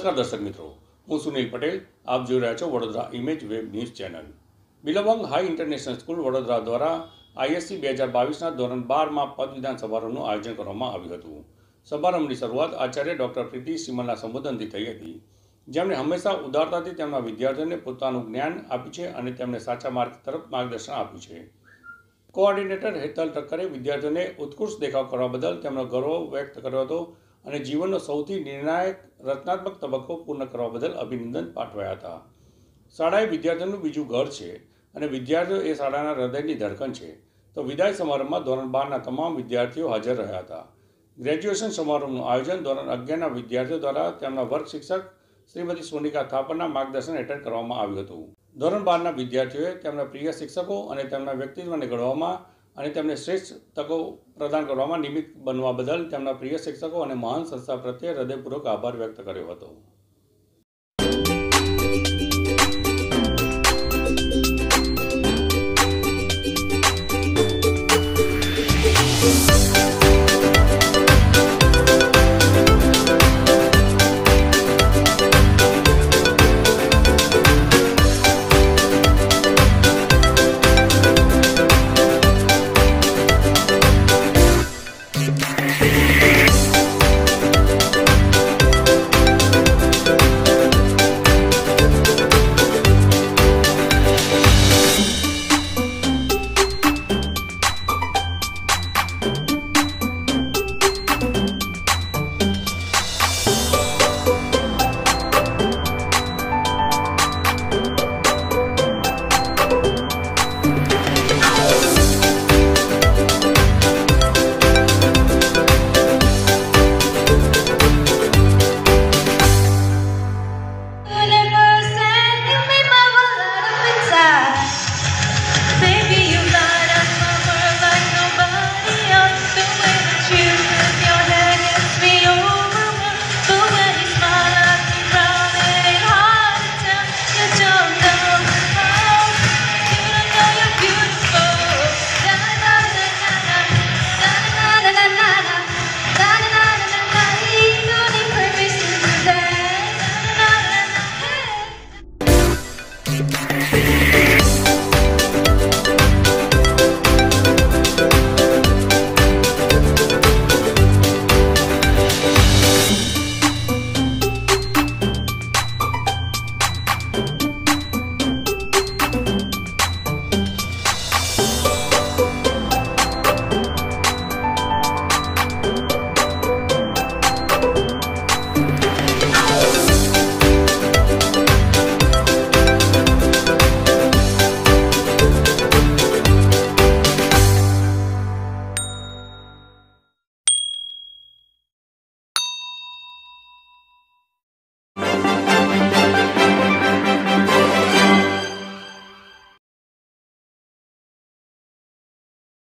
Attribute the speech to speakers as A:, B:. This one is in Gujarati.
A: નમસ્કાર દર્શક મિત્રો, હું સુનિલ પટેલ. આપ જોઈ રહ્યા છો Vadodara image web news channel. Billabong high international school Vadodara દ્વારા ISC 2022ના ધોરણ 12માં પદવીદાન સમારોહનું આયોજન કરવામાં આવ્યું હતું. સમારંભની શરૂઆત આચાર્ય ડૉક્ટર પ્રીતિ સિમલના સંબોધનથી થઈ હતી, જેમણે હંમેશા ઉદારતાથી તેમના વિદ્યાર્થીઓને પોતાનું જ્ઞાન આપ્યું છે અને તેમને સાચા માર્ગ તરફ માર્ગદર્શન આપ્યું છે. કોઓર્ડિનેટર હેતલ ઠક્કરે વિદ્યાર્થીઓને ઉત્કૃષ્ટ દેખાવ કરવા બદલ તેમનો ગૌરવ વ્યક્ત કર્યો હતો અને જીવનનો સૌથી નિર્ણાયક રચનાત્મક તબક્કો પૂર્ણ કરવા બદલ અભિનંદન પાઠવ્યા હતા. શાળા એ વિદ્યાર્થીઓનું બીજું ઘર છે અને વિદ્યાર્થીઓ એ શાળાના હૃદયની ધડકન છે. તો વિદાય સમારંભમાં ધોરણ 12ના તમામ વિદ્યાર્થીઓ હાજર રહ્યા હતા. ગ્રેજ્યુએશન સમારોહનું આયોજન ધોરણ 11ના વિદ્યાર્થીઓ દ્વારા તેમના વર્ગ શિક્ષક શ્રીમતી સોનિકા થાપરના માર્ગદર્શન હેઠળ કરવામાં આવ્યું હતું. ધોરણ 12ના વિદ્યાર્થીઓએ તેમના પ્રિય શિક્ષકો અને તેમના વ્યક્તિત્વને ઘડવામાં અને તેમને શ્રેષ્ઠ તકો પ્રદાન કરવામાં નિમિત્ત બનવા બદલ તેમના પ્રિય શિક્ષકો અને મહાન સંસ્થા પ્રત્યે હૃદયપૂર્વક આભાર વ્યક્ત કર્યો હતો.